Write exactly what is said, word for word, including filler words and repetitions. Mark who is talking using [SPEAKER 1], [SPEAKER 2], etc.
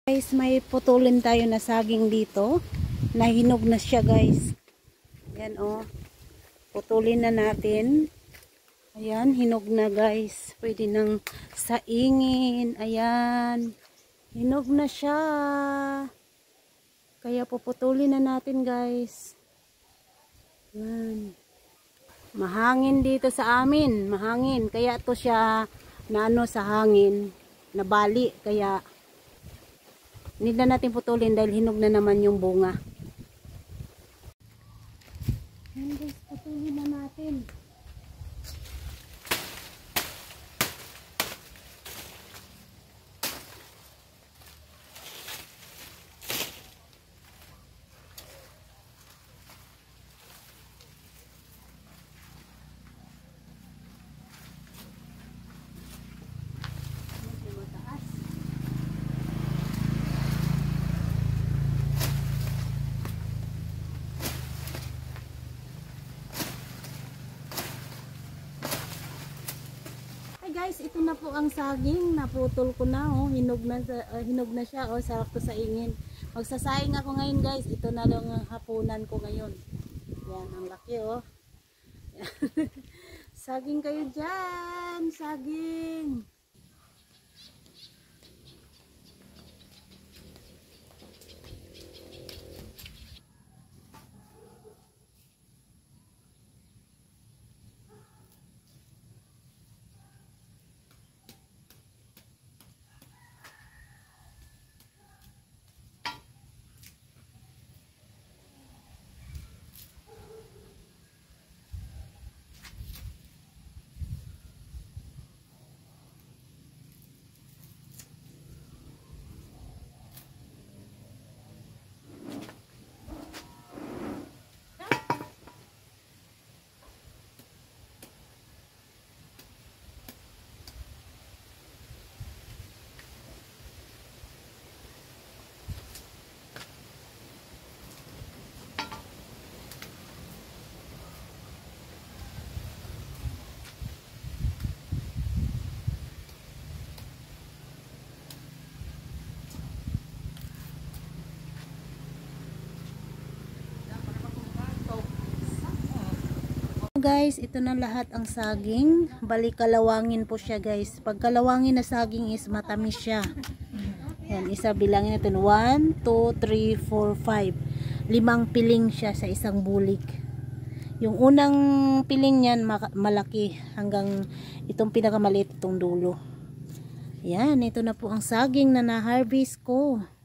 [SPEAKER 1] Guys, may putulin tayo na saging dito. Nahinog na siya, guys. Yan oh. Putulin na natin. Ayan, hinog na, guys. Pwede nang saingin. Ayan. Hinog na siya. Kaya puputulin na natin, guys. Ayan. Mahangin dito sa amin. Mahangin. Kaya to siya naano sa hangin. Nabali. Kaya hindi na natin putulin dahil hinog na naman yung bunga. Ayan, guys, putulin na natin. Guys, ito na po ang saging, naputol ko na oh, hinog na uh, hinog na siya oh, sarap to sa ingin. Magsasaing ako ngayon, guys. Ito na lang ang hapunan ko ngayon. Yan, ang laki oh. Saging kayo diyan, saging. Guys, ito na lahat ang saging. Balik kalawangin po siya, guys. Pag kalawangin na saging is matamis siya. Yan, isa bilangin natin. one, two, three, four, five. Limang piling siya sa isang bulik. Yung unang piling niyan malaki hanggang itong pinakamaliit itong dulo. Yan, ito na po ang saging na na-harvest ko.